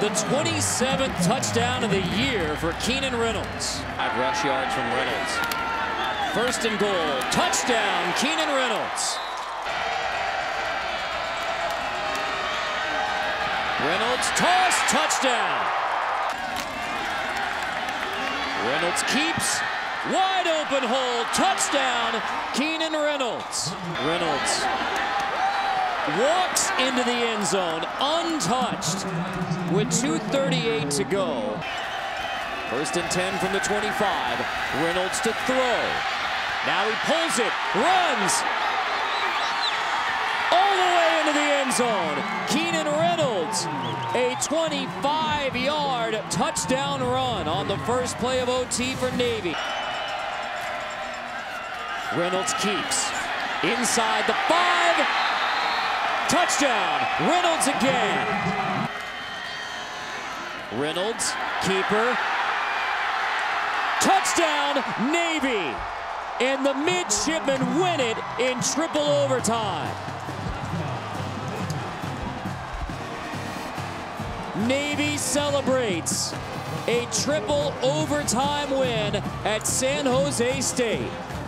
The 27th touchdown of the year for Keenan Reynolds. 5 rush yards from Reynolds. First and goal. Touchdown, Keenan Reynolds. Reynolds toss, touchdown. Reynolds keeps, wide open hole, touchdown, Keenan Reynolds. Reynolds walks into the end zone untouched with 2:38 to go. First and 10 from the 25. Reynolds to throw. Now he pulls it, runs all the way into the end zone. Keenan Reynolds, a 25-yard touchdown run on the first play of OT for Navy. Reynolds keeps inside the 5. Touchdown, Reynolds again. Reynolds, keeper. Touchdown, Navy. And the midshipmen win it in triple overtime. Navy celebrates a triple overtime win at San Jose State.